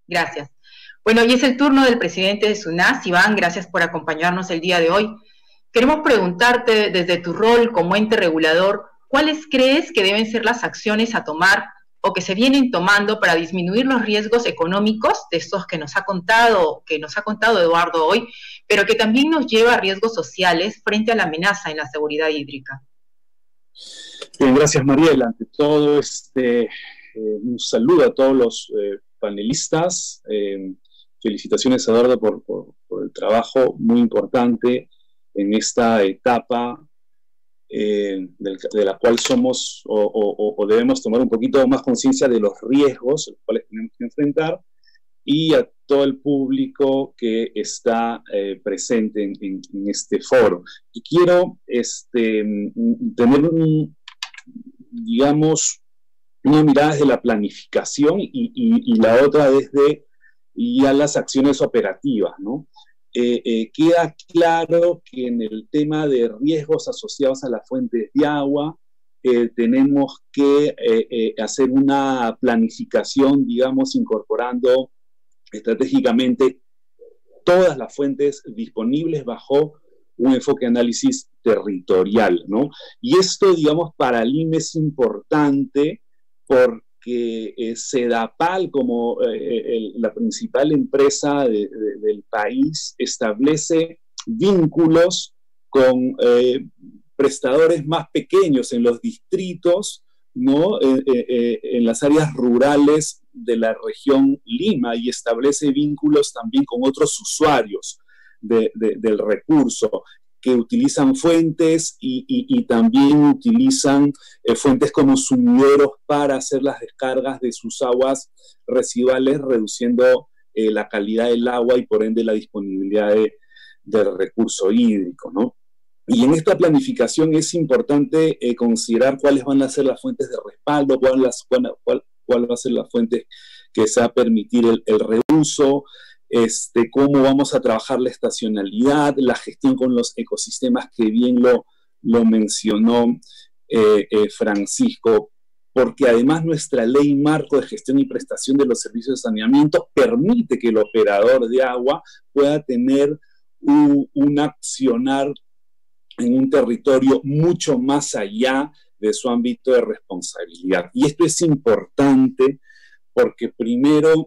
Gracias. Bueno, y es el turno del presidente de SUNAS. Iván, gracias por acompañarnos el día de hoy. Queremos preguntarte, desde tu rol como ente regulador, ¿cuáles crees que deben ser las acciones a tomar o que se vienen tomando para disminuir los riesgos económicos de estos que nos ha contado Eduardo hoy, pero que también nos lleva a riesgos sociales frente a la amenaza en la seguridad hídrica? Bien, gracias, Mariela. Ante todo, un saludo a todos los panelistas. Felicitaciones, Eduardo, por el trabajo muy importante en esta etapa de la cual somos o debemos tomar un poquito más conciencia de los riesgos a los cuales tenemos que enfrentar, y a todo el público que está presente en este foro. Y quiero tener digamos, una mirada desde la planificación y la otra desde ya las acciones operativas, ¿no? Queda claro que en el tema de riesgos asociados a las fuentes de agua tenemos que hacer una planificación, digamos, incorporando estratégicamente todas las fuentes disponibles bajo un enfoque de análisis territorial, ¿no? Y esto, digamos, para el INE es importante porque Sedapal, como la principal empresa del país, establece vínculos con prestadores más pequeños en los distritos, ¿no? En las áreas rurales de la región Lima, y establece vínculos también con otros usuarios del recurso, que utilizan fuentes y también utilizan fuentes como sumideros para hacer las descargas de sus aguas residuales, reduciendo la calidad del agua y por ende la disponibilidad del recurso hídrico, ¿no? Y en esta planificación es importante considerar cuáles van a ser las fuentes de respaldo, cuál va a ser la fuente que se va a permitir el reuso, cómo vamos a trabajar la estacionalidad, la gestión con los ecosistemas, que bien lo mencionó Francisco, porque además nuestra ley marco de gestión y prestación de los servicios de saneamiento permite que el operador de agua pueda tener un accionar en un territorio mucho más allá de su ámbito de responsabilidad. Y esto es importante porque primero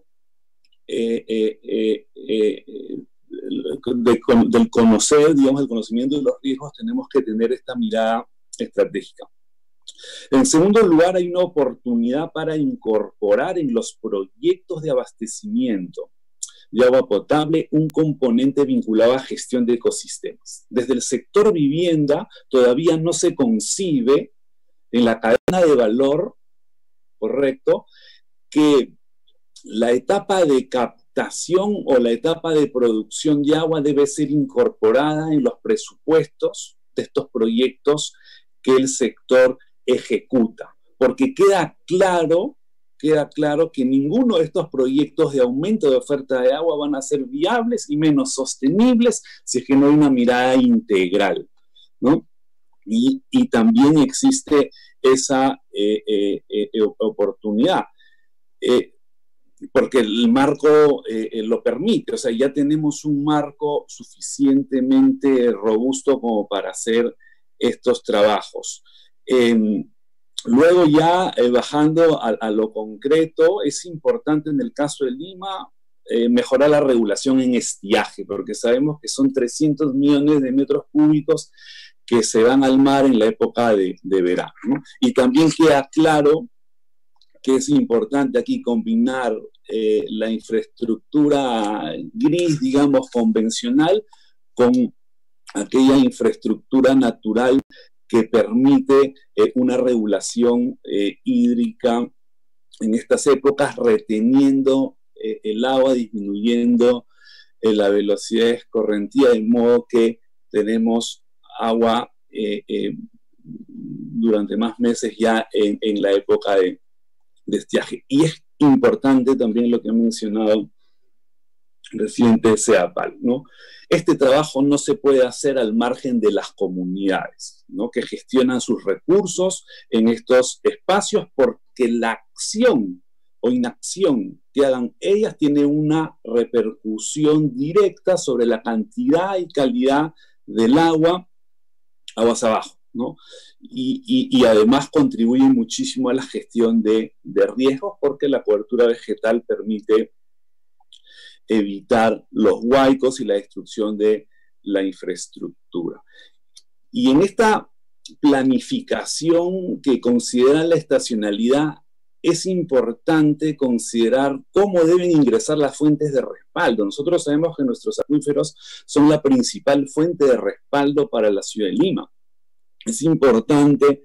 del conocer, digamos, el conocimiento de los riesgos, tenemos que tener esta mirada estratégica. En segundo lugar, hay una oportunidad para incorporar en los proyectos de abastecimiento de agua potable un componente vinculado a gestión de ecosistemas. Desde el sector vivienda todavía no se concibe en la cadena de valor, correcto, que la etapa de captación o la etapa de producción de agua debe ser incorporada en los presupuestos de estos proyectos que el sector ejecuta, porque queda claro que ninguno de estos proyectos de aumento de oferta de agua van a ser viables y menos sostenibles si es que no hay una mirada integral, ¿no? Y también existe esa oportunidad, porque el marco lo permite. O sea, ya tenemos un marco suficientemente robusto como para hacer estos trabajos. Luego ya bajando a lo concreto, es importante en el caso de Lima mejorar la regulación en estiaje, porque sabemos que son 300 millones de metros cúbicos que se van al mar en la época de verano, ¿no? Y también queda claro que es importante aquí combinar la infraestructura gris, digamos, convencional, con aquella infraestructura natural que permite una regulación hídrica en estas épocas, reteniendo el agua, disminuyendo la velocidad de escorrentía, de modo que tenemos agua durante más meses ya en la época de estiaje. Y es importante también lo que ha mencionado reciente Sedapal, ¿no? Este trabajo no se puede hacer al margen de las comunidades, ¿no?, que gestionan sus recursos en estos espacios, porque la acción o inacción que hagan ellas tiene una repercusión directa sobre la cantidad y calidad del agua, aguas abajo, ¿no? Y además contribuye muchísimo a la gestión de riesgos, porque la cobertura vegetal permite evitar los huaicos y la destrucción de la infraestructura. Y en esta planificación que considera la estacionalidad, es importante considerar cómo deben ingresar las fuentes de respaldo. Nosotros sabemos que nuestros acuíferos son la principal fuente de respaldo para la ciudad de Lima. Es importante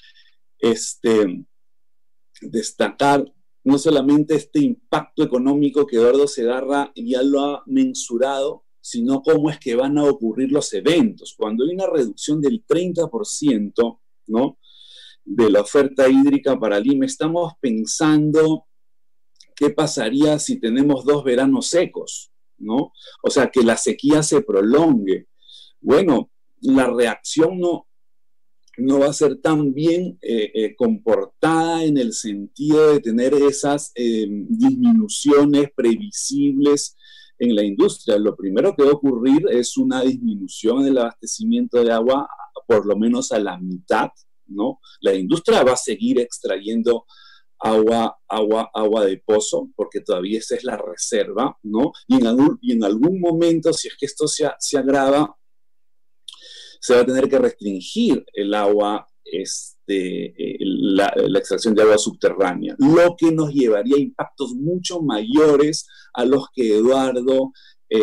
destacar no solamente este impacto económico que Eduardo Segarra ya lo ha mensurado, sino cómo es que van a ocurrir los eventos. Cuando hay una reducción del 30%, ¿no?, de la oferta hídrica para Lima, estamos pensando qué pasaría si tenemos 2 veranos secos, ¿no? O sea, que la sequía se prolongue. Bueno, la reacción no va a ser tan bien comportada en el sentido de tener esas disminuciones previsibles en la industria. Lo primero que va a ocurrir es una disminución en el abastecimiento de agua, por lo menos a la mitad, ¿no? La industria va a seguir extrayendo agua de pozo, porque todavía esa es la reserva, ¿no? Y en algún momento, si es que esto se agrava, se va a tener que restringir el agua, la extracción de agua subterránea, lo que nos llevaría a impactos mucho mayores a los que Eduardo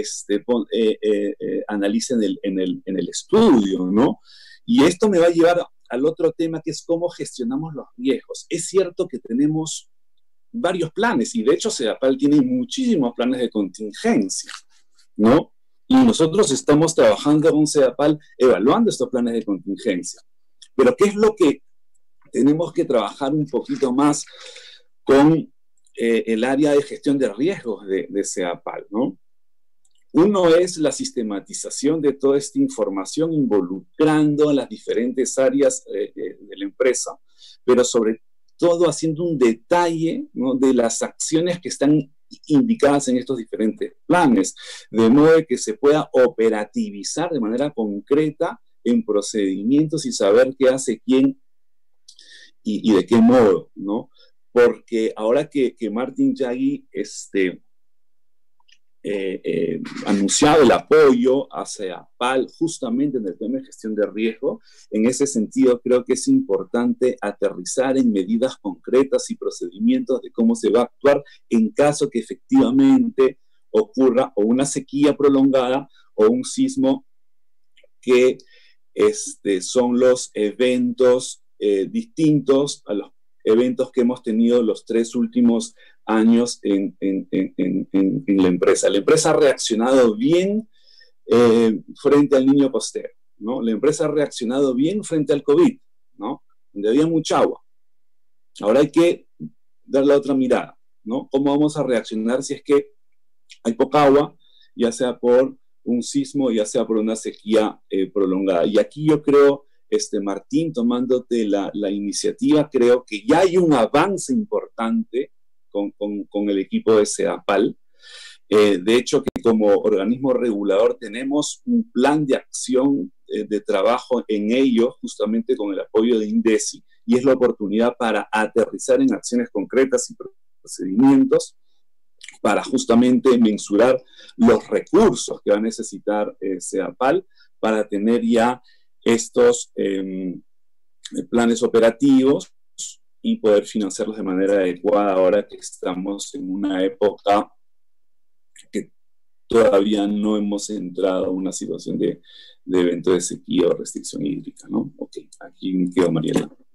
analiza en el estudio, ¿no? Y esto me va a llevar al otro tema, que es cómo gestionamos los riesgos. Es cierto que tenemos varios planes, y de hecho CEDAPAL tiene muchísimos planes de contingencia, ¿no? Y nosotros estamos trabajando con CEDAPAL evaluando estos planes de contingencia. Pero ¿qué es lo que tenemos que trabajar un poquito más con el área de gestión de riesgos de CEDAPAL, ¿no? Uno es la sistematización de toda esta información involucrando a las diferentes áreas de la empresa, pero sobre todo haciendo un detalle, ¿no?, de las acciones que están indicadas en estos diferentes planes, de modo que se pueda operativizar de manera concreta en procedimientos y saber qué hace quién y de qué modo, ¿no? Porque ahora que Martin Yagui anunciado el apoyo a CEDAPAL justamente en el tema de gestión de riesgo, en ese sentido creo que es importante aterrizar en medidas concretas y procedimientos de cómo se va a actuar en caso que efectivamente ocurra o una sequía prolongada o un sismo, que son los eventos distintos a los eventos que hemos tenido los 3 últimos años en la empresa. La empresa ha reaccionado bien frente al Niño Costero, ¿no? La empresa ha reaccionado bien frente al COVID, ¿no?, donde había mucha agua. Ahora hay que darle otra mirada, ¿no? ¿Cómo vamos a reaccionar si es que hay poca agua, ya sea por un sismo, ya sea por una sequía prolongada? Y aquí yo creo, Martín, tomándote la iniciativa, creo que ya hay un avance importante con el equipo de CEDAPAL. De hecho, que como organismo regulador tenemos un plan de acción de trabajo en ello, justamente con el apoyo de INDECI, y es la oportunidad para aterrizar en acciones concretas y procedimientos para justamente mensurar los recursos que va a necesitar CEDAPAL para tener ya estos planes operativos y poder financiarlos de manera adecuada ahora que estamos en una época que todavía no hemos entrado a una situación de evento de sequía o restricción hídrica, ¿no? Ok, aquí me quedo, Mariela.